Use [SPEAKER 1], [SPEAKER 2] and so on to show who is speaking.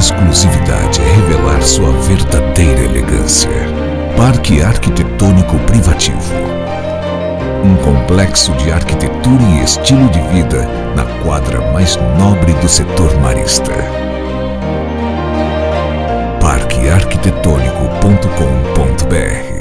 [SPEAKER 1] exclusividade revelar sua verdadeira elegância. Parque Arquitetônico Privativo. Um complexo de arquitetura e estilo de vida na quadra mais nobre do setor marista. parquearquitetônico.com.br